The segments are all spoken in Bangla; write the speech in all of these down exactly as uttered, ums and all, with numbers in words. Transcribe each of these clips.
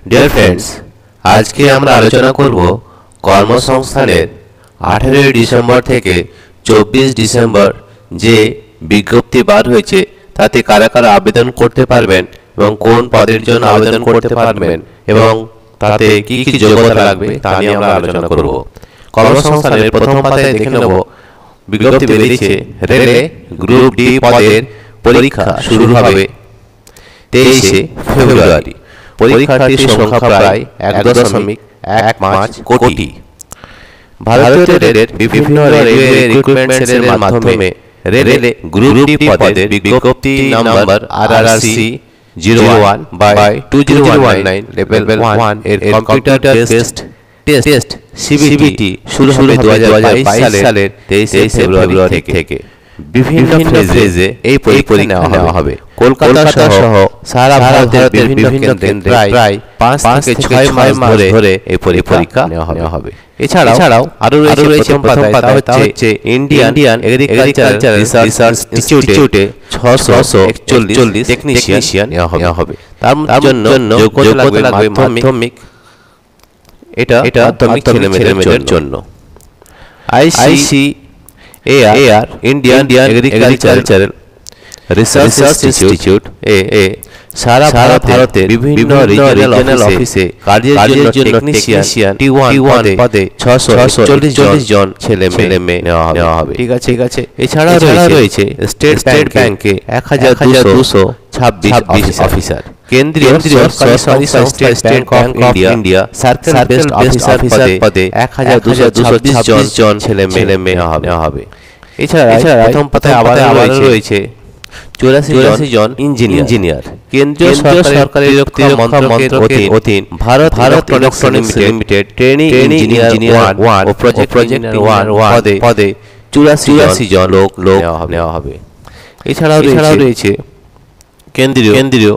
ডিয়ার ফ্রেন্ডস, আজকে আমরা আলোচনা করব কর্মসংস্থানের আঠারোই ডিসেম্বর থেকে চব্বিশ ডিসেম্বর যে বিজ্ঞপ্তি বার হয়েছে তাতে কারা কারা আবেদন করতে পারবেন এবং কোন পদের জন্য আবেদন করতে পারবেন এবং তাতে কি কি যোগ্যতা লাগবে তা নিয়ে আমরা আলোচনা করব। কর্মসংস্থানের প্রথম পাতায় দেখে নেব বিজ্ঞপ্তি বেরিয়েছে রেলে গ্রুপ ডি পদের পরীক্ষা শুরু হবে তেইশে ফেব্রুয়ারি। পরীক্ষার্থীর সংখ্যা প্রায় এক দশমিক এক পাঁচ কোটি। ভারতীয় রেলের বিভিন্ন রেলওয়ে রিক্রুটমেন্ট সেলের মাধ্যমে রেলে গ্রুপ ডি পদের বিজ্ঞপ্তি number R R C zero one by two zero one nine level one এর কম্পিউটার টেস্ট টেস্ট সিবিটি শুরু হবে দু হাজার বাইশ সালের তেইশে ফেব্রুয়ারি থেকে। বিভিন্ন ফেজে এই পরীক্ষা নেওয়া হবে। কলকাতা সহ সারা ভারতের বিভিন্ন কেন্দ্রে প্রায় পাঁচ থেকে ছয় মাস ধরে এই পরীক্ষা নেওয়া হবে। এছাড়াও আরো রয়েছে প্রথম পাতায় তা হচ্ছে ইন্ডিয়ান এগ্রিকালচার রিসার্চ ইনস্টিটিউটে ছশো একচল্লিশ টেকনিশিয়ান নেওয়া হবে। তার জন্য যোগ্যতা লাগবে মাধ্যমিক, এটা এটা মাধ্যমিক ছেলেমেয়েদের জন্য। IC AR Indian agricultural research institute এ এ সারা ভারতের বিভিন্ন রিজিওনাল অফিসে কাজের জন্য টেকনিশিয়ান টি ওয়ান পদে ছশো একচল্লিশ জন ছেলে মেয়ে নেওয়া হবে। ঠিক আছে ঠিক আছে এছাড়াও রয়েছে স্টেট স্টেট ব্যাংকে এক হাজার দুশো ছাব্বিশ অফিসার, কেন্দ্রীয় সরকারি সংস্থা State Bank of India circle based officer পদে এক হাজার দুশো ছাব্বিশ জন ছেলে মেয়ে নেওয়া হবে। এছাড়া প্রথম পাতায় আবার আবার রয়েছে চুরাশি জন ইঞ্জিনিয়ার, কেন্দ্রীয় সরকারি প্রতিরক্ষা মন্ত্রকের অধীন Bharat Bharat Electronics Limited training engineer one ও প্রজেক্ট ইঞ্জিনিয়ার ওয়ান পদে চুরাশি জন লোক নেওয়া হবে। এছাড়াও রয়েছে কেন্দ্রীয় কেন্দ্রীয়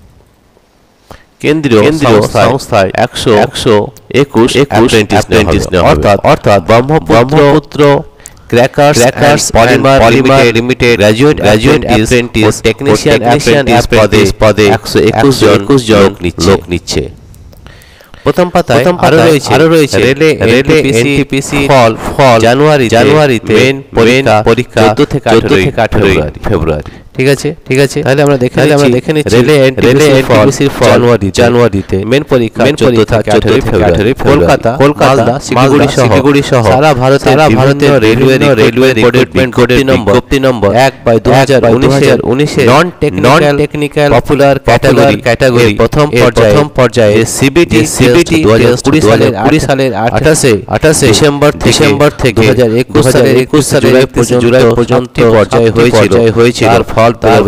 কেন্দ্রীয় সংস্থায় একশো একশো একুশ অ্যাপ্রেন্টিস অর্থাৎ অর্থাৎ Brahmaputra crackers crackers polymer polymer limited graduate graduate apprentice technician apprentice পদে পদে একশো একুশ জন লোক নিচ্ছে। প্রথম পাতায় আরো রয়েছে আরো রয়েছে রেলে রেলে এনটিপিসি ফল ফল জানুয়ারি জানুয়ারিতে মেন পরীক্ষা চৌদ্দ থেকে আঠারো ফেব্রুয়ারি। ঠিক আছে ঠিক আছে তাহলে আমরা দেখে আমরা দেখে নিচ্ছি রেলে রেলে এনটিপিসি জানুয়ারি জানুয়ারিতে মেন পরীক্ষা চৌদ্দ থেকে আঠারো ফেব্রুয়ারি। কলকাতা কলকাতা শিলিগুড়ি সহ সারা ভারতে সারা ভারতের railway railway recruitment code number number এক বাই দুই হাজার উনিশ non non technical popular category category প্রথম পর্যায়ে প্রথম পর্যায়ে সিবিটি সিবিটি দু হাজার কুড়ি সালের আঠাশে আঠাশে ডিসেম্বর ডিসেম্বর থেকে দু হাজার একুশ সালের একুশ সালের জুলাই পর্যন্ত পর্যায়ে হয়েছিল হয়েছিল ফল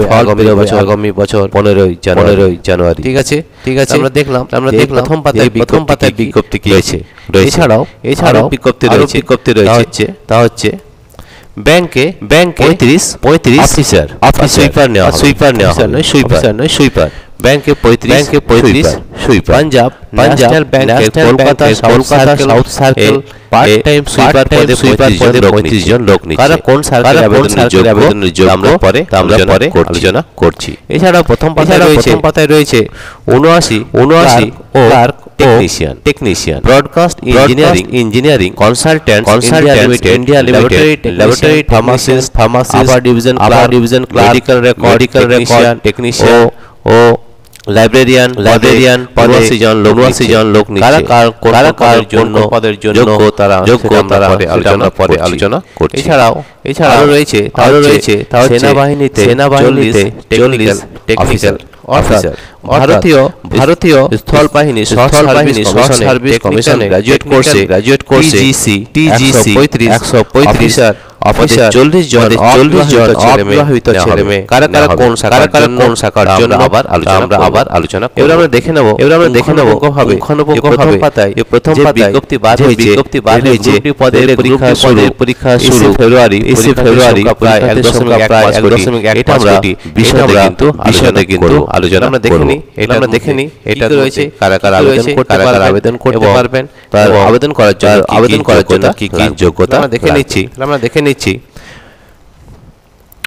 আগামী বছর পনেরোই জানুয়ারি। ঠিক আছে ঠিক আছে আমরা দেখলাম আমরা দেখলাম প্রথম পাতায় প্রথম পাতায় বিজ্ঞপ্তি কি রয়েছে। এছাড়াও এছাড়াও বিজ্ঞপ্তি রয়েছে বিজ্ঞপ্তি রয়েছে তা হচ্ছে ব্যাংকে ব্যাংকে পঁয়ত্রিশ পঁয়ত্রিশ অফিসার সুইপার নেওয়া সুইপার নেওয়া নয় সুইপার নয় সুইপার ব্যাংকে পঁয়ত্রিশ ব্যাংকে পঁয়ত্রিশ sweeper. Punjab Punjab bank Kolkata Kolkata south circle part time sweeper পদে সুইপার পদে পঁয়ত্রিশ জন লোক নিচ্ছে। কারা কোন সরকারি আবেদনের যোগ্য আমরা পরে আমরা পরে আলোচনা করছি। এছাড়াও প্রথম পাতায় প্রথম পাতায় রয়েছে উনআশি উনআশি ও technician technician broadcast engineering engineering consultant consultant India limited laboratory pharmacist pharmacist upper division upper division medical record medical record technician ও লাইব্রেরিয়ান লাইব্রেরিয়ান পঁচাশি জন লোক পঁচাশি জন লোক নিচ্ছে। কারা কার জন্য পদের জন্য যোগ্য তারা যোগ্য তারা আলোচনা পরে আলোচনা করছি। এছাড়াও এছাড়াও রয়েছে আরো রয়েছে সেনাবাহিনীতে সেনাবাহিনীতে টেকনিক্যাল টেকনিক্যাল অফিসার ভারতীয় ভারতীয় স্থল বাহিনী স্থল বাহিনী সার্ভিস কমিশনে গ্রাজুয়েট কোর্সে গ্রাজুয়েট কোর্সে টিজিসি টিজিসি একশো পঁয়ত্রিশ অফিসার চল্লিশ জন চল্লিশ জন অবিবাহিত ছেলে মেয়ে কারা কারা কোন শাখার কারা কোন শাখার জন্য আবার আলোচনা আমরা আবার আলোচনা এবার আমরা দেখে নেব এবার আমরা দেখে নেব প্রথম পাতায় এই প্রথম পাতায় বিজ্ঞপ্তি বার হয়েছে বিজ্ঞপ্তি বার হয়েছে পদের পরীক্ষা শুরু পরীক্ষা শুরু ফেব্রুয়ারি তেইশে ফেব্রুয়ারি প্রায় এক দশমিক প্রায় এক দশমিক এক এটা আমরা বিষয়টা কিন্তু বিষয়টা কিন্তু আলোচনা আমরা দেখে নিই এটা আমরা দেখে নিই এটা রয়েছে কারা কারা আবেদন করতে পারবেন আবেদন করতে পারবেন তার আবেদন করার জন্য আবেদন করার জন্য কি কি যোগ্যতা আমরা দেখে নিচ্ছি আমরা দেখে নিচ্ছি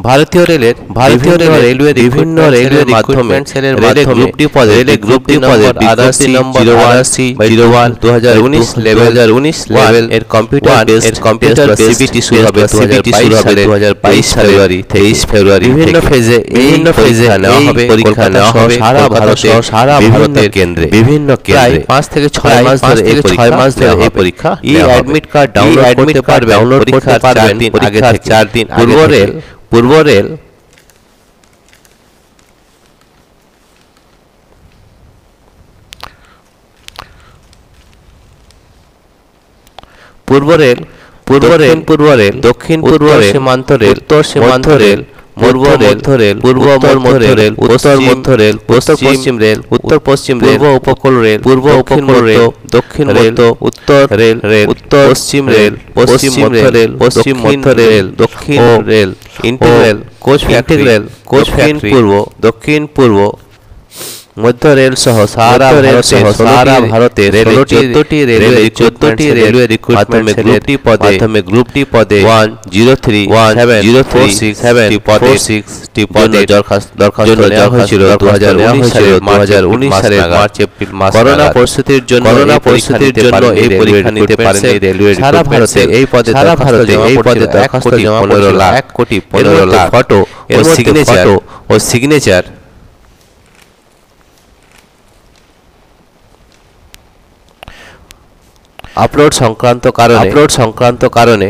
ভারতীয় রেলের ভারতীয় রেলওয়ে বিভিন্ন রেলওয়ে মাধ্যমে রেলের গ্রুপ ডি পদে রেলের গ্রুপ ডি পদে বিজ্ঞপ্তি নম্বর আরআরসি জিরো ওয়ান দুই হাজার উনিশ লেভেল লেভেল এর কম্পিউটার এর কম্পিউটার সিবিটি শুরু হবে দুই হাজার বাইশ সালে তেইশ ফেব্রুয়ারি বিভিন্ন ফেজে বিভিন্ন ফেজে নেওয়া হবে পরীক্ষা নেওয়া হবে সারা ভারত সারা ভারতের কেন্দ্রে বিভিন্ন কেন্দ্রে পাঁচ থেকে ছয় মাস ধরে এই ছয় মাস ধরে এই পরীক্ষা ই অ্যাডমিট কার্ড ডাউনলোড করতে পারবেন ডাউনলোড করতে পারবেন আগে থেকে চার দিন পূর্ব রেল পূর্ব রেল পূর্ব রেল পূর্ব রেল পূর্ব রেল দক্ষিণ পূর্ব সীমান্ত রেল উত্তর সীমান্ত রেল পূর্ব মধ্য রেল পূর্ব মধ্য রেল উত্তর মধ্য রেল উত্তর পশ্চিম রেল উত্তর পশ্চিম রেল পূর্ব উপকূল রেল পূর্ব উপকূল রেল দক্ষিণ রেল উত্তর রেল রেল উত্তর পশ্চিম রেল পশ্চিম মধ্য রেল পশ্চিম মধ্য রেল দক্ষিণ rail integral coach factory rail coach factory পূর্ব দক্ষিণ পূর্ব মধ্য রেল সহ সারা ভারত সহ সারা ভারতের চোদ্দটি রেলওয়ে চোদ্দটি রেলওয়ে রিক্রুটমেন্ট গ্রুপ ডি পদে মাধ্যমে গ্রুপ ডি পদে one zero three one zero three six seven পদে সিক্স টি পদে দরখাস্ত দরখাস্ত নেওয়া হয়েছিল দু হাজার উনিশ সালে দু হাজার উনিশ সালে মার্চ এপ্রিল মাস করোনা পরিস্থিতির জন্য করোনা পরিস্থিতির জন্য এই পরীক্ষা নিতে পারেন এই রেলওয়ে সারা ভারতে এই পদে সারা ভারতে এই পদে দরখাস্ত জমা পনেরো লাখ এক কোটি পনেরো লাখ ফটো ও সিগনেচার ও সিগনেচার আপলোড সংক্রান্ত কারণে আপলোড সংক্রান্ত কারণে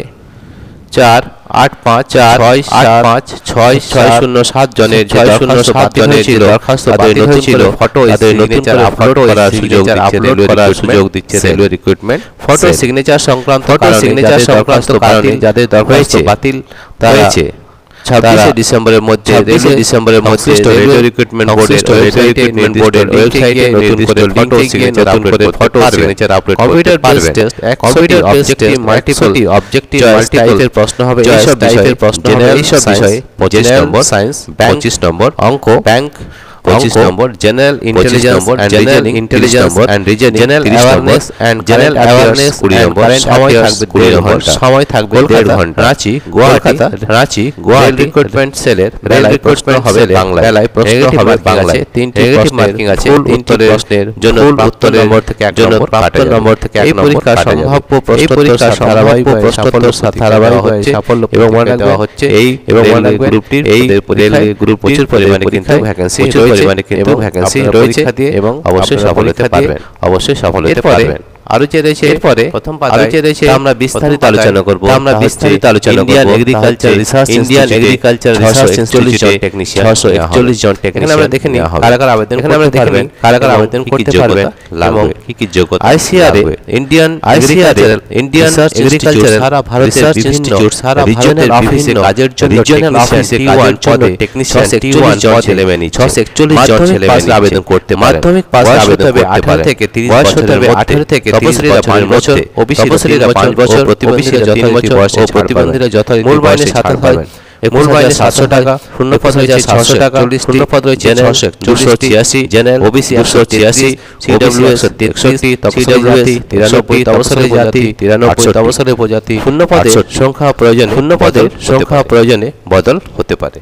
চার আট পাঁচ চার ছয় আট পাঁচ ছয় ছয় শূন্য সাত জনের ছয় শূন্য সাত জনের ছিল দরখাস্ত বাতিল হয়েছিল ফটো তাদের সিগনেচার আপলোড করার সুযোগ আপলোড করার সুযোগ দিচ্ছে রেলওয়ে রিক্রুটমেন্ট ফটো সিগনেচার সংক্রান্ত ফটো সিগনেচার সংক্রান্ত কারণে যাদের দরখাস্ত বাতিল হয়েছে ছাব্বিশে ডিসেম্বরের মধ্যে ছাব্বিশে ডিসেম্বরের মধ্যে রেলওয়ে রিক্রুটমেন্ট বোর্ডের রিক্রুটমেন্ট বোর্ডের ওয়েবসাইটে নির্দিষ্ট ফটো সিগনেচার আপলোড করে photo signature upload computer based test computer based test multiple objective multiple প্রশ্ন হবে এই সব টাইপের প্রশ্ন হবে এই সব বিষয়ে পঁচিশ নম্বর সায়েন্স পঁচিশ নম্বর অঙ্ক ব্যাংক পঁচিশ number general intelligence and general intelligence and general awareness and general awareness কুড়ি নম্বর সময় থাকবে কুড়ি ঘন্টা সময় থাকবে দেড় ঘন্টা রাঁচি গুয়াহাটি রাঁচি গুয়াহাটি রিক্রুটমেন্ট সেলের রেল রিক্রুটমেন্ট হবে বাংলায় রেলায় প্রশ্ন হবে বাংলায় তিনটি নেগেটিভ মার্কিং আছে তিনটি প্রশ্নের জন্য উত্তর নম্বর থেকে এক নম্বর প্রাপ্ত নম্বর থেকে এক নম্বর পরীক্ষা সম্ভাব্য প্রশ্নোত্তর ধারাবাহিক প্রশ্নোত্তর ধারাবাহিক হচ্ছে সাফল্য এবং মনে দেওয়া হচ্ছে এই এবং মনে গ্রুপটির এই গ্রুপ প্রচুর পরিমাণে কিন্তু ভ্যাকেন্সি পরিমাণে কিন্তু ভ্যাকেন্সি রয়েছে এবং অবশ্যই সফল হতে পারবেন অবশ্যই সফল হতে পারবেন আরো যে রয়েছে এরপরে প্রথম পাতায় যে রয়েছে আমরা বিস্তারিত আলোচনা করব আমরা বিস্তারিত আলোচনা করব Indian agriculture research Indian agriculture research একচল্লিশ জন টেকনিশিয়ান ছয়শো একচল্লিশ জন টেকনিশিয়ান আমরা দেখে নিই কারা কারা আবেদন এখানে আমরা দেখে নিই কারা কারা আবেদন করতে পারবেন এবং কি কি যোগ্যতা ICR Indian agriculture Indian agriculture সারা ভারতের বিভিন্ন সারা ভারতের অফিসে কাজের জন্য রিজিওনাল অফিসে কাজের জন্য টেকনিশিয়ান একচল্লিশ জন ছেলেমেয়ে ছয়শো একচল্লিশ জন ছেলেমেয়ে আবেদন করতে পারে মাধ্যমিক পাস আবেদন করতে পারে আঠারো থেকে তিরিশ বছরের আঠারো থেকে তপশিলীরা পাঁচ বছর ওবিসিরা পাঁচ বছর ওবিসিরা তিন বছর ও প্রতিবন্ধীরা যথারীতি মূল মাইনে সাত হয় মূল মাইনে সাতশো টাকা শূন্য পদ রয়েছে ছশো টাকা শূন্য পদ রয়েছে ছশো দুশো ছিয়াশি জেনারেল ওবিসি একশো ছিয়াশি সিডব্লিউএস একষট্টি তপশিলি তিরানব্বই তপশিলি জাতি তিরানব্বই তপশিলি উপজাতি শূন্য পদের সংখ্যা প্রয়োজন শূন্য পদের সংখ্যা প্রয়োজনে বদল হতে পারে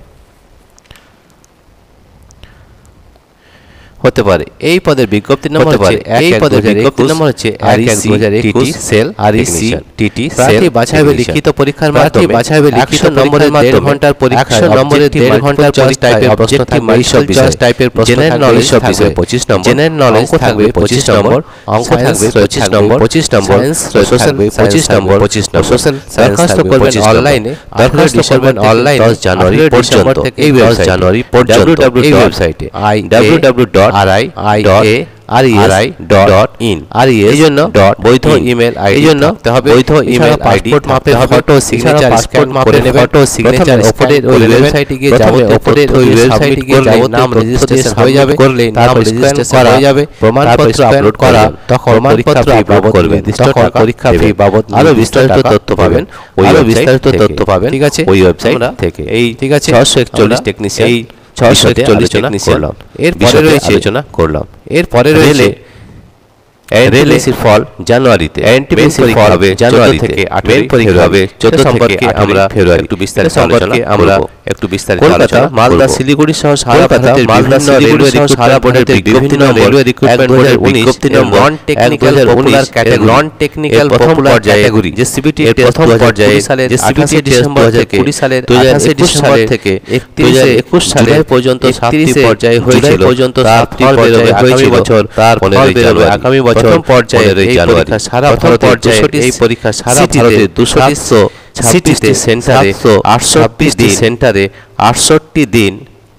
হতে পারে এই পদের বিজ্ঞপ্তির নাম হচ্ছে এই পদের বিজ্ঞপ্তির নাম হচ্ছে REC TT cell REC TT cell বাছাইবে লিখিত পরীক্ষার মাধ্যমে বাছাইবে লিখিত নম্বরের দেড় ঘন্টার পরীক্ষা একশো নম্বরের দেড় ঘন্টার পরীক্ষা টাইপের প্রশ্ন থাকবে এইসব বিষয় টাইপের প্রশ্ন জেনারেল নলেজ বিষয় পঁচিশ নম্বর জেনারেল নলেজ থাকবে পঁচিশ নম্বর অঙ্ক থাকবে পঁচিশ নম্বর পঁচিশ নম্বর সোশ্যাল পঁচিশ নম্বর পঁচিশ নম্বর সোশ্যাল দরখাস্ত করবেন অনলাইনে দরখাস্ত করবেন অনলাইনে দশ জানুয়ারি পর্যন্ত এই দশ জানুয়ারি পর্যন্ত এই ওয়েবসাইটে I W W dot RI dot A RES dot in RES এই জন্য বৈধ ইমেল আইডি এই জন্য বৈধ ইমেল আইডি পাসপোর্ট মাপে ফটো সিগনেচার স্ক্যান করে নেবেন ফটো সিগনেচার ওপরের ওই ওয়েবসাইটে গিয়ে যাবে ওপরের ওই ওয়েবসাইটে গিয়ে যাবে নাম রেজিস্ট্রেশন হয়ে যাবে করলে নাম রেজিস্ট্রেশন হয়ে যাবে প্রমাণপত্র আপলোড করা তখন প্রমাণপত্র আপলোড করবেন তখন পরীক্ষা ফি বাবদ আরো বিস্তারিত তথ্য পাবেন ওই আরো বিস্তারিত তথ্য পাবেন ঠিক আছে ওই ওয়েবসাইট থেকে এই ঠিক আছে ছয়শো একচল্লিশ টেকনিশিয়ান ছয়শো একচল্লিশ টেকনিশিয়ান এর পরে রয়েছে আলোচনা করলাম এর পরে রয়েছে রেলএসির ফল জানুয়ারিতে এনটিপিসির ফল হবে জানুয়ারি থেকে আঠারো পরীক্ষা হবে চোদ্দ থেকে আমরা ফেব্রুয়ারি একটু বিস্তারিত আলোচনা আমরা একটু বিস্তারিত আলোচনা করব। মালদা শিলিগুড়ি সহ সারা ভারতের মালদা শিলিগুড়ি সহ সারা ভারতের বিভিন্ন রেলওয়ে রিক্রুটমেন্ট বোর্ডের বিজ্ঞপ্তি number non technical popular category non technical প্রথম পর্যায়ে যে সিবিটি প্রথম পর্যায়ে যে সিবিটি ডিসেম্বর থেকে কুড়ি সালের আঠাশে ডিসেম্বর থেকে দুই হাজার একুশ সালে পর্যন্ত সাতটি পর্যায়ে হয়েছিল পর্যন্ত সাতটি পর্যায়ে আগামী বছর তার ফল বেরোবে আগামী বছর পর্যায়ে এই পরীক্ষা সারা ভারত পর্যায়ে এই পরীক্ষা সারা ভারতে দুশো ছাব্বিশটি সেন্টারে আটষট্টি সেন্টারে আটষট্টি দিন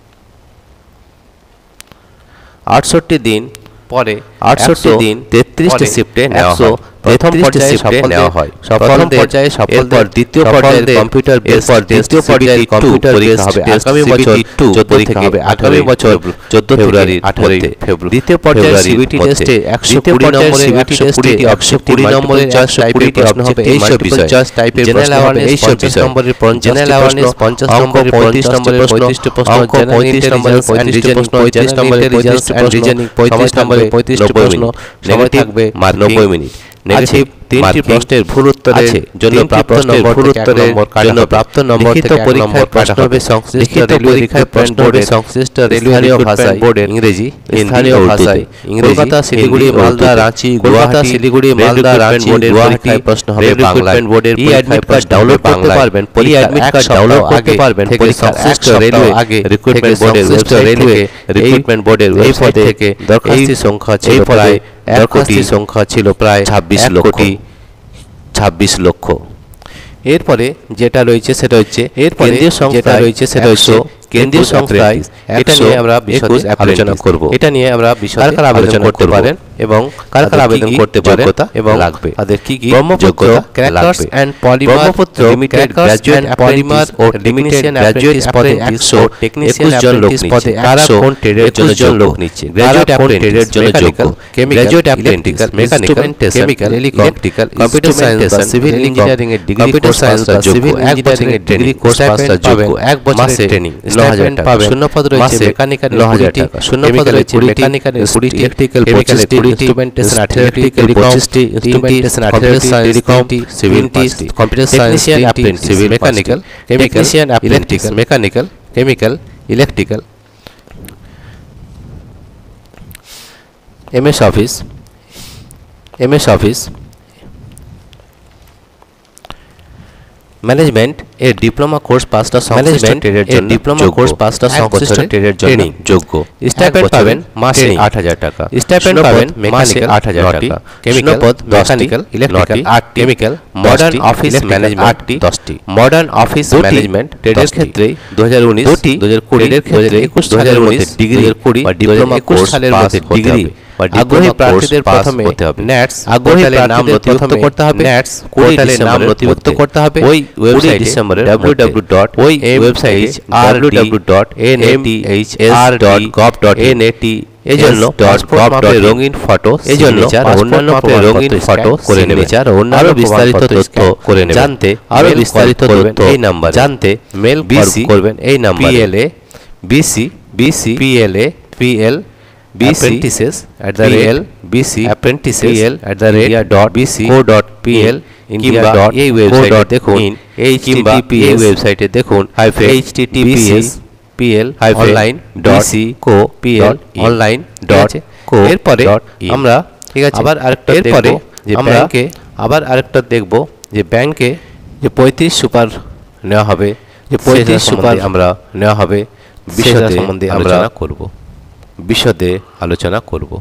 আটষট্টি দিন পরে আটষট্টি দিন তেত্রিশটি শিফটে নেওয়া হয় প্রথম পর্যায়ে শিফটে নেওয়া হয় সফল পর্যায়ে সফল পর দ্বিতীয় পর্যায়ে কম্পিউটার বেস পর দ্বিতীয় পর্যায়ে কম্পিউটার বেস হবে আগামী বছর চৌদ্দ পরীক্ষা হবে আগামী বছর চৌদ্দ ফেব্রুয়ারি আঠারোই ফেব্রুয়ারি দ্বিতীয় পর্যায়ে সিবিটি টেস্টে একশো কুড়ি নম্বরের সিবিটি টেস্টে একশো কুড়ি নম্বরের একশো কুড়ি প্রশ্ন হবে এই সব বিষয় টাইপের জেনারেল অ্যাওয়ারনেস এই সব বিষয় নম্বরের জেনারেল অ্যাওয়ারনেস পঞ্চাশ নম্বরের পঁয়ত্রিশ নম্বরের পঁয়ত্রিশটি প্রশ্ন পঁয়ত্রিশ নম্বরের পঁয়ত্রিশটি প্রশ্ন পঁয়ত্রিশ নম্বরের পঁয়ত্রিশ এন্ড রিজনিং পঁয়ত্রিশ নম্বরের পঁয়ত্রিশটি প্রশ্ন সময় থাকবে নব্বই মিনিট নেগেটিভ তিনটি প্রশ্নের ভুল উত্তরের জন্য প্রাপ্ত নম্বর ভুল উত্তরের জন্য প্রাপ্ত নম্বর থেকে পরীক্ষায় প্রশ্ন হবে সংশ্লিষ্ট রেলওয়ে রিক্রুটমেন্ট বোর্ডের সংশ্লিষ্ট রেলওয়ে রিক্রুটমেন্ট বোর্ডের ইংরেজি স্থানীয় ভাষায় কলকাতা শিলিগুড়ি মালদা রাঁচি কলকাতা শিলিগুড়ি মালদা রাঁচি গুয়াহাটি প্রশ্ন হবে বাংলায় বোর্ডের ই অ্যাডমিট কার্ড ডাউনলোড করতে পারবেন ই অ্যাডমিট কার্ড ডাউনলোড করতে পারবেন পরীক্ষার সংশ্লিষ্ট রেলওয়ে আগে রিক্রুটমেন্ট বোর্ডের ওয়েবসাইট রেলওয়ে রিক্রুটমেন্ট বোর্ডের ওয়েবসাইট থেকে দরখাস্তের সংখ্যা ছিল প্রায় এক কোটি সংখ্যা ছিল প্রায় ছাব্বিশ লক্ষ ছাব্বিশ লক্ষ এরপরে যেটা রয়েছে সেটা হচ্ছে এরপরে যেটা রয়েছে সেটা হচ্ছে কেন্দ্রীয় সংস্থায় এটা নিয়ে আমরা বিশদ আলোচনা করব এটা নিয়ে আমরা বিশদ আলোচনা করতে পারেন এবং কার কার আবেদন করতে পারেন এবং লাগবে তাদের কি কি যোগ্যতা crackers and polymer limited graduate polymer ও লিমিটেড গ্র্যাজুয়েট পদে একশো টেকনিশিয়ান জন লোক নিচ্ছে কারা কোন ট্রেডের জন্য লোক নিচ্ছে গ্র্যাজুয়েট ট্রেডের জন্য যোগ্য graduate apprentice mechanical chemical electrical computer science বা সিভিল ইঞ্জিনিয়ারিং এর ডিগ্রি কম্পিউটার সায়েন্স বা সিভিল ইঞ্জিনিয়ারিং এর ডিগ্রি কোর্স পাস যোগ্য এক বছরের ট্রেনিং ন হাজার টাকা শূন্য পদ রয়েছে মেকানিক্যাল ন হাজার টাকা শূন্য পদ রয়েছে মেকানিক্যাল কুড়িটি ইলেকট্রিক্যাল পঁচিশটি ইনস্ট্রুমেন্টেশন আঠারোটি পঁচিশটি ইনস্ট্রুমেন্টেশন আঠারোটি টেলিকমটি সিভিলটি computer science apprentice civil mechanical technician electrical mechanical chemical electrical MS office MS office management এর ডিপ্লোমা কোর্স পাসটা সংশ্লিষ্ট ট্রেডের জন্য ডিপ্লোমা কোর্স পাসটা সংশ্লিষ্ট ট্রেডের জন্য যোগ্য স্টাইপেন্ড পাবেন মাসে আট হাজার টাকা স্টাইপেন্ড পাবেন মেকানিক্যাল আট হাজার টাকা কেমিক্যাল পদ মেকানিক্যাল ইলেকট্রিক্যাল আট কেমিক্যাল মডার্ন অফিস ম্যানেজমেন্ট আটটি দশটি মডার্ন অফিস ম্যানেজমেন্ট ট্রেডের ক্ষেত্রে দুই হাজার উনিশ দুই হাজার কুড়ি এর ক্ষেত্রে একুশ সালের মধ্যে ডিগ্রি কুড়ি বা ডিপ্লোমা কোর্স সালের মধ্যে ডিগ্রি আগ্রহী প্রার্থীদের প্রথমে নেটস আগ্রহী নাম নথিভুক্ত করতে হবে নেটস পোর্টালে নাম নথিভুক্ত করতে হবে ওই ওয়েবসাইট ডিসেম্বরে ডাব্লিউ ডাব্লিউ ডাব্লিউ ডট ওই website W W W dot N A T H R dot gov dot N A T এজন্য পাসপোর্ট মাপের রঙিন ফটো এজন্য অন্যান্য মাপের রঙিন ফটো করে নেবেন আর অন্যান্য বিস্তারিত তথ্য করে নেবেন জানতে আরো বিস্তারিত তথ্য এই নাম্বার জানতে মেল করবেন এই নাম্বারে PLA BC BC PLA PL apprentices at the rate bc apprentices at the rate dot bc co dot pl india dot এই ওয়েবসাইটে দেখুন http এই ওয়েবসাইটে দেখুন https pl online dot co pl online dot co এরপরে আমরা ঠিক আছে আবার আরেকটা এরপরে যে ব্যাংকে আবার আরেকটা দেখব যে ব্যাংকে যে পঁয়ত্রিশ সুপার নেওয়া হবে যে পঁয়ত্রিশ সুপার আমরা নেওয়া হবে বিষয় সম্বন্ধে আমরা করব বিশদে আলোচনা করব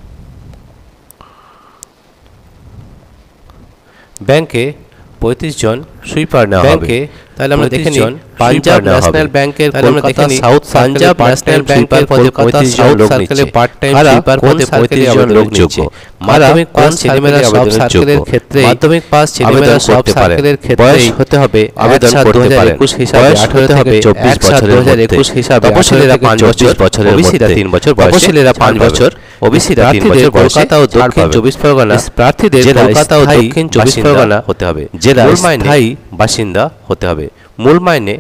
ব্যাংকে পঁয়ত্রিশ জন সুইপার নেওয়া হবে তাহলে আমরা দেখে নিন পাঞ্জাব ন্যাশনাল ব্যাংকের কলকাতা সাউথ পাঞ্জাব ন্যাশনাল ব্যাংকের পদে পঁয়ত্রিশ জন লোক সার্কেলে পার্ট টাইম সুইপার পদে পঁয়ত্রিশ জন লোক নিচ্ছে মাধ্যমিক পাস ছেলেমেয়েরা সব সার্কেলের ক্ষেত্রে মাধ্যমিক পাস ছেলেমেয়েরা সব সার্কেলের ক্ষেত্রে বয়স হতে হবে আবেদন করতে পারেন একুশ হিসাবে আঠারো থেকে চব্বিশ বছরের দুই হাজার একুশ হিসাবে তপশিলীরা পাঁচ বছরের ওবিসিরা তিন বছর তপশিলীরা পাঁচ বছর ওবিসিরা তিন বছর কলকাতা ও দক্ষিণ চব্বিশ পরগনা প্রার্থীদের কলকাতা ও দক্ষিণ চব্বিশ পরগনা হতে হবে জেলার স্থায়ী বাসিন্দা হতে হবে মূল মাইনে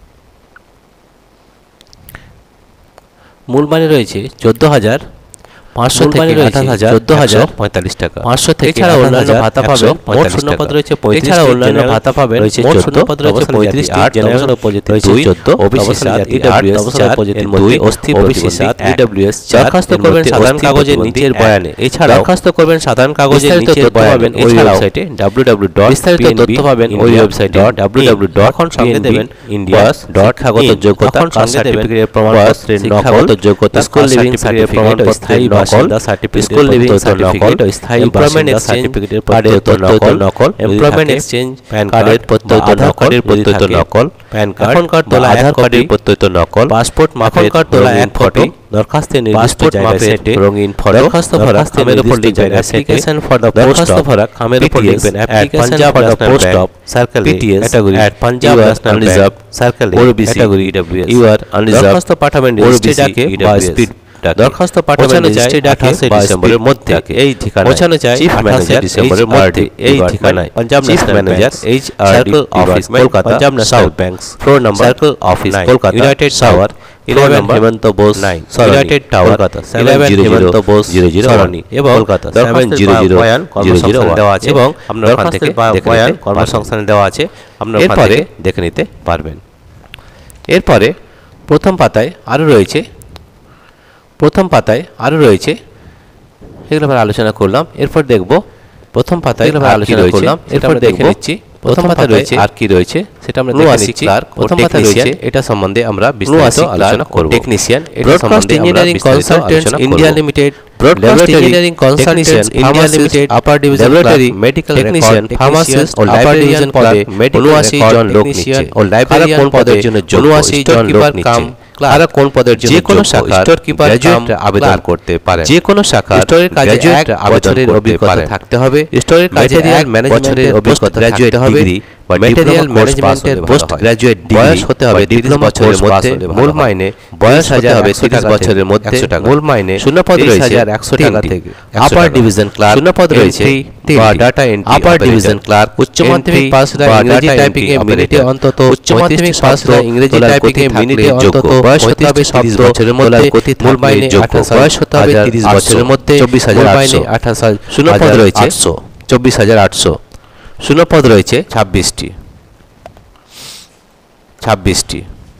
মূল মাইনে রয়েছে চোদ্দ হাজার পাঁচশো থেকে আঠাশ হাজার চোদ্দ হাজার পঁয়তাল্লিশ টাকা। পাঁচশো থেকে এছাড়া অন্যান্য ভাতা পাবেন মোট শূন্যপদ রয়েছে পঁয়ত্রিশ। এছাড়া অন্যান্য ভাতা পাবেন মোট শূন্যপদ রয়েছে পঁয়ত্রিশ। আট জেনারেল উপজাতি দুই, চোদ্দ ওবিসি সাত, ইডব্লিউএস চার, উপজাতির মধ্যে অস্থি ওবিসি সাত, ইডব্লিউএস চার। দরখাস্ত করবেন সাধারণ কাগজের নিচের বয়ানে। এছাড়া দরখাস্ত করবেন সাধারণ কাগজের নিচের বয়ানে। এছাড়া ওয়েবসাইটে ডাব্লিউ ডাব্লিউ ডাব্লিউ ডট বিস্তারিত তথ্য পাবেন ওই ওয়েবসাইটে ডাব্লিউ ডাব্লিউ ডাব্লিউ ডট এখন সঙ্গে দেবেন ইন্ডিয়া ডট শিক্ষাগত যোগ্যতা সার্টিফিকেটের প্রমাণপত্রের শিক্ষাগত যোগ্যতা স্কুল লিভিং সার্টিফিকেট ও স্থায়ী বাসিন্দা সার্টিফিকেট স্কুল লিভিং সার্টিফিকেট ও স্থায়ী বাসিন্দা সার্টিফিকেটের প্রত্যয়িত নকল এমপ্লয়মেন্ট এক্সচেঞ্জ প্যান কার্ডের প্রত্যয়িত নকল প্রত্যয়িত নকল প্যান কার্ড এখন কার্ড তোলা আধার কার্ডের প্রত্যয়িত নকল পাসপোর্ট মাপের কার্ড তোলা এক ফটো দরখাস্তের নির্দিষ্ট জায়গায় সেটে রঙিন ফটো দরখাস্ত ভরা খামের উপর জায়গায় অ্যাপ্লিকেশন ফর দ্য দরখাস্ত ভরা খামের উপর লিখবেন application for the post of circle PTS category at Punjab national reserve circle OBC category EWS U R unreserved দরখাস্ত পাঠাবেন রেজিস্ট্রি ডাকে বা স্পিড দরখাস্ত পাঠাবেন রেজিস্ট্রি ডাকে ডিসেম্বরের মধ্যে এই ঠিকানায় পৌঁছানো চাই চিফ ম্যানেজার ডিসেম্বরের মধ্যে এই ঠিকানায় Punjab national manager H R D office Kolkata Punjab national banks floor number circle office Kolkata united tower eleven Hemanta Bose nine united tower Kolkata eleven Hemanta Bose zero zero সরণি এবং Kolkata seven zero zero zero zero দেওয়া আছে এবং আপনারা ওখান থেকে বয়ান কর্মসংস্থানে দেওয়া আছে আপনারা ওখান থেকে দেখে নিতে পারবেন। এরপরে প্রথম পাতায় আরো রয়েছে প্রথম পাতায় আরো রয়েছে এগুলো আমরা আলোচনা করলাম। এরপর দেখব প্রথম পাতায় এগুলো আমরা আলোচনা করলাম। এরপর দেখে নিচ্ছি প্রথম পাতায় রয়েছে আর কি রয়েছে সেটা আমরা দেখে নিচ্ছি। প্রথম পাতায় রয়েছে এটা সম্বন্ধে আমরা বিস্তারিত আলোচনা করব। টেকনিশিয়ান এটা সম্বন্ধে আমরা বিস্তারিত আলোচনা করব। India limited broadcast engineering consultants India limited upper division laboratory medical technician pharmacist ও লাইব্রেরিয়ান পদে উনআশি জন লোক নিচ্ছে ও লাইব্রেরিয়ান কোন পদের জন্য উনআশি জন লোক নিচ্ছে। তারা কোন পদের জন্য যে কোনো শাখা স্টোর কিপার গ্রাজুয়েট আবেদন করতে পারে। যে কোনো শাখা স্টোরের কাজে এক বছরের অভিজ্ঞতা থাকতে হবে। স্টোরের কাজে এক ম্যানেজমেন্টের অভিজ্ঞতা গ্রাজুয়েট ডিগ্রি বা ম্যাটেরিয়াল ম্যানেজমেন্টের পোস্ট গ্রাজুয়েট বয়স হতে হবে তিরিশ বছরের মধ্যে মূল মাইনে বয়স হতে হবে তিরিশ বছরের মধ্যে মূল মাইনে শূন্যপদ রয়েছে একশো টাকা থেকে। আপার ডিভিশন ক্লার্ক শূন্যপদ রয়েছে বা data entry upper division clerk উচ্চ মাধ্যমিক পাস বা ইংরেজি টাইপিং এ মিনিটে অন্তত উচ্চ মাধ্যমিক পাস বা ইংরেজি টাইপিং এ মিনিটে অন্তত বয়স হতে হবে তিরিশ বছরের মধ্যে মূল মাইনে আঠাশ বয়স হতে হবে তিরিশ বছরের মধ্যে চব্বিশ হাজার আটশো আঠাশ শূন্যপদ রয়েছে চব্বিশ হাজার আটশো শূন্যপদ রয়েছে ছাব্বিশটি ছাব্বিশটি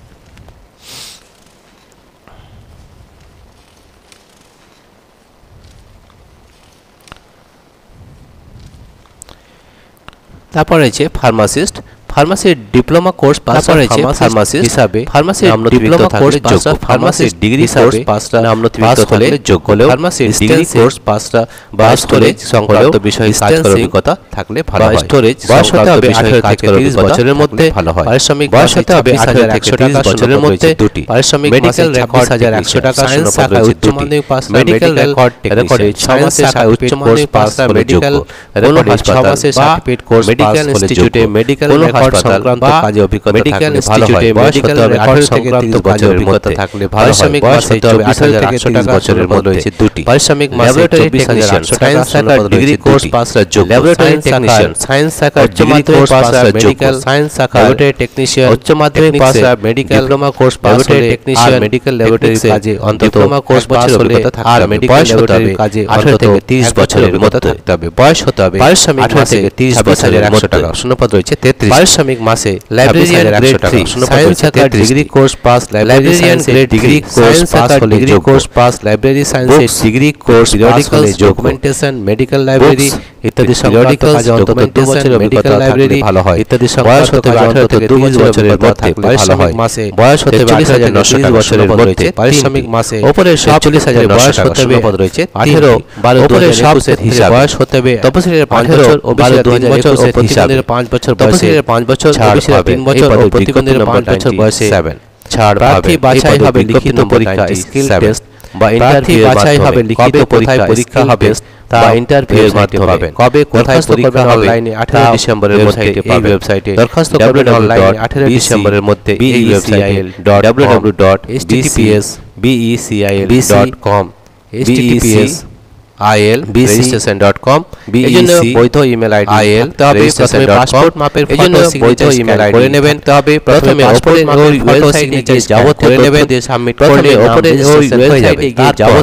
তারপর রয়েছে ফার্মাসিস্ট ফার্মাসির ডিপ্লোমা কোর্স পাস করেছে ফার্মাসিস্ট হিসাবে ফার্মাসির ডিপ্লোমা কোর্স পাস ফার্মাসির ডিগ্রি কোর্স পাসটা নাম নথিভুক্ত হলে যোগ্য হলে ফার্মাসির ডিগ্রি কোর্স পাসটা বা স্টোরেজ সংক্রান্ত বিষয়ে কাজ করার অভিজ্ঞতা থাকলে ভালো হয়। স্টোরেজ বয়স হতে হবে আঠারো থেকে তিরিশ বছরের মধ্যে ভালো হয়। পারিশ্রমিক বয়স হতে হবে আঠারো থেকে একশো টাকা বছরের মধ্যে দুটি পারিশ্রমিক মেডিকেল রেকর্ড হাজার একশো টাকা সায়েন্স শাখা উচ্চ মাধ্যমিক পাস মেডিকেল রেকর্ড রেকর্ডে সায়েন্স শাখা উচ্চ মাধ্যমিক পাস মেডিকেল রেকর্ডে ছয় মাসের সার্টিফিকেট কোর্স মেডিকেল ইনস্টিটিউটে মেডিকেল সংক্রান্ত কাজে অভিজ্ঞতা থাকলে ভালো হয়। মেডিকেল রেকর্ড সংক্রান্ত কাজে অভিজ্ঞতা থাকলে ভালো হয়। বয়স হতে হবে আঠারো থেকে তিরিশ বছরের মধ্যে রয়েছে দুটি পারিশ্রমিক ল্যাবরেটরি টেকনিশিয়ান সায়েন্স শাখা ডিগ্রি কোর্স পাসরা যোগ্য ল্যাবরেটরি টেকনিশিয়ান সায়েন্স শাখা উচ্চ মাধ্যমিক পাসরা মেডিকেল সায়েন্স শাখা ল্যাবরেটরি টেকনিশিয়ান উচ্চ মাধ্যমিক পাসরা মেডিকেল ডিপ্লোমা কোর্স পাসরা টেকনিশিয়ান মেডিকেল ল্যাবরেটরি কাজে অন্তত ডিপ্লোমা কোর্স বছরের অভিজ্ঞতা থাকলে আর মেডিকেল ল্যাবরেটরি কাজে আঠারো থেকে তিরিশ বছরের মধ্যে থাকতে হবে। বয়স হতে হবে পারিশ্রমিক আঠারো থেকে তিরিশ বছরের একশো টাকা শূন্যপদ রয়েছে তেত্রিশ পারিশ্রমিক মাসে লাইব্রেরিয়ান গ্রেড থ্রি সায়েন্স শাখা degree course pass librarian grade degree course pass হলে ডিগ্রি কোর্স পাস লাইব্রেরি সায়েন্সের degree course periodical documentation medical library ইত্যাদি সংক্রান্ত কাজে অন্তত দুই বছরের অভিজ্ঞতা থাকলে ভালো হয়। ইত্যাদি বয়স হতে হবে আঠারো থেকে তিরিশ বছরের মধ্যে ভালো হয়। মাসে বয়স হতে হবে আঠারো থেকে নশো বছরের মধ্যে পারিশ্রমিক মাসে উপরে চল্লিশ হাজার বয়স হতে হবে পদ রয়েছে আঠারো বারো উপরে সবচেয়ে হিসাব বয়স হতে হবে তপশিলের পাঁচ বছর ও বারো দুই হাজার বছর প্রতিবন্ধীর পাঁচ বছর তপশিলের পাঁচ বছর অফিসের তিন বছর ও প্রতিবন্ধীর পাঁচ বছর বয়সে ছাড় প্রার্থী বাছাই হবে লিখিত পরীক্ষা স্কিল টেস্ট বা ইন্টারভিউ বাছাই হবে লিখিত পরীক্ষা পরীক্ষা হবে তা ইন্টারভিউয়ের মাধ্যমে হবে। কবে কোথায় পরীক্ষা হবে অনলাইনে আঠারো ডিসেম্বরের মধ্যে এই ওয়েবসাইটে দরখাস্ত করবেন অনলাইনে আঠারো ডিসেম্বরের মধ্যে এই ওয়েবসাইটে W W W dot HTTPS BECIL dot com HTTPS IL registration dot com এজন্য বৈধ ইমেল আইডি আইএল তবে প্রথমে পাসপোর্ট মাপের ফটো বৈধ ইমেল আইডি করে নেবেন। তবে প্রথমে পাসপোর্ট মাপের ওয়েবসাইটে গিয়ে যাবতীয় তথ্য দিয়ে সাবমিট করলে উপরে ওই ওয়েবসাইটে গিয়ে যাবতীয় তথ্য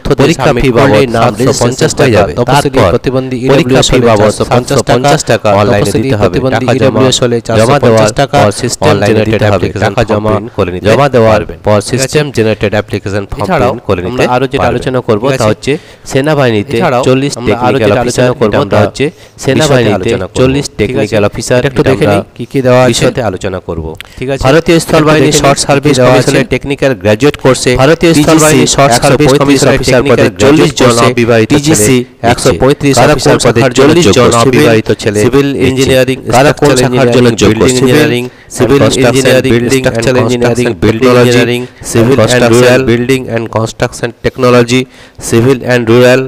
তথ্য পরীক্ষা ফি বাবদ সাতশো পঞ্চাশ টাকা তপশিলি প্রতিবন্ধী পরীক্ষা ফি বাবদ সাতশো পঞ্চাশ টাকা অনলাইনে দিতে হবে টাকা জমা হলে জমা দেওয়ার টাকা সিস্টেম জেনারেটেড হবে টাকা জমা করে নিতে জমা দেওয়ার পর system generated application form print করে নিতে আরো যেটা আলোচনা করব তা হচ্ছে সেনাবাহিনীতে চল্লিশ টেকনিক্যাল অফিসার করব তা হচ্ছে সেনাবাহিনীতে চল্লিশ টেকনিক্যাল অফিসার একটু দেখে নিই কি কি দেওয়া আছে বিষয়ে আলোচনা করব ঠিক আছে ভারতীয় স্থলবাহিনী শর্ট সার্ভিস কমিশনের টেকনিক্যাল গ্র্যাজুয়েট কোর্সে ভারতীয় স্থলবাহিনী শর্ট সার্ভিস কমিশন অফিসার পদে চল্লিশ জন অবিবাহিত টিজিসি একশো পঁয়ত্রিশ অফিসার পদে চল্লিশ জন অবিবাহিত ছেলে সিভিল ইঞ্জিনিয়ারিং কারাকোল শাখার জন্য যোগ্য engineering civil engineering building structural engineering building engineering civil and rural building and construction technology civil and rural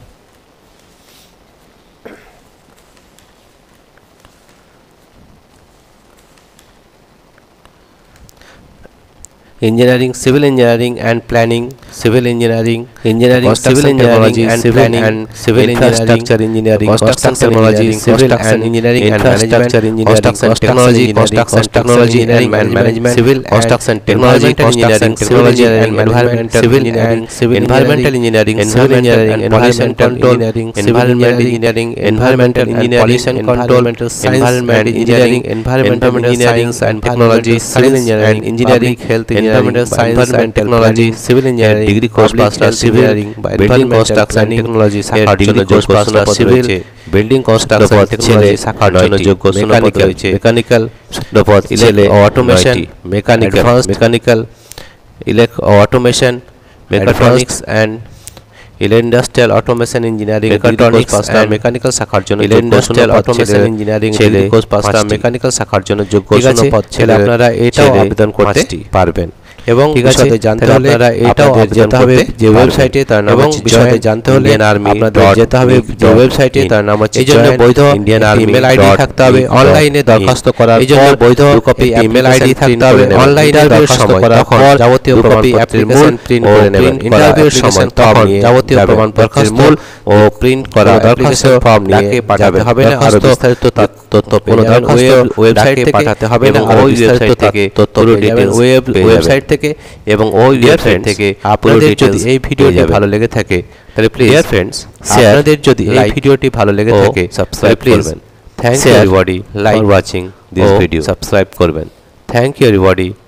engineering civil engineering and planning civil engineering engineering civil engineering and planning and civil infrastructure engineering construction technology civil and engineering and management construction technology construction technology and management civil construction technology engineering technology and environment civil and civil environmental engineering civil engineering and pollution control environmental engineering environmental and pollution control environmental engineering environmental engineering and technology civil engineering engineering health environmental science and technology civil engineering degree course master civil engineering building construction technology শাখার জন্য যোগ্য প্রশ্নপত্র রয়েছে বিল্ডিং কনস্ট্রাকশন টেকনোলজি শাখার জন্য যোগ্য প্রশ্নপত্র রয়েছে মেকানিক্যাল পদ ছেলে automation mechanical mechanical electric automation mechatronics and industrial automation engineering mechatronics পাঁচটা মেকানিক্যাল শাখার জন্য ইন্ডাস্ট্রিয়াল অটোমেশন ইঞ্জিনিয়ারিং ছেলে কোর্স পাঁচটা মেকানিক্যাল শাখার জন্য যোগ্য প্রশ্নপত্র ছেলে আপনারা এটাও আবেদন করতে পারবেন এবং বিষয়ে জানতে হলে আপনারা এটাও যেতে হবে যে ওয়েবসাইটে তার নাম হচ্ছে বিষয়ে জানতে হলে আপনাদের যেতে হবে যে ওয়েবসাইটে তার নাম হচ্ছে এইজন্য বৈধ ইন্ডিয়ান আর্মি ইমেল আইডি থাকতে হবে অনলাইনে দরখাস্ত করার এইজন্য বৈধ কপি ইমেল আইডি থাকতে হবে অনলাইনে দরখাস্ত করার পর যাবতীয় প্রমাণপত্রের মূল প্রিন্ট করে নেবেন ইন্টারভিউর সময় তখন যাবতীয় প্রমাণপত্রের মূল ও প্রিন্ট করা দরখাস্ত ফর্ম নিয়ে পাঠাতে হবে না আরো বিস্তারিত তথ্য কোনো দরখাস্ত ওয়েবসাইটে পাঠাতে হবে না ওই ওয়েবসাইট থেকে তথ্য ডিটেইলস ওয়েবসাইট থেকে এবং ওই ওয়েবসাইট থেকে আপনাদের যদি এই ভিডিওটি ভালো লেগে থাকে তাহলে প্লিজ ডিয়ার ফ্রেন্ডস আপনাদের যদি এই ভিডিওটি ভালো লেগে থাকে সাবস্ক্রাইব করবেন thank you everybody like watching this video subscribe করবেন থ্যাঙ্ক ইউ এভরিবডি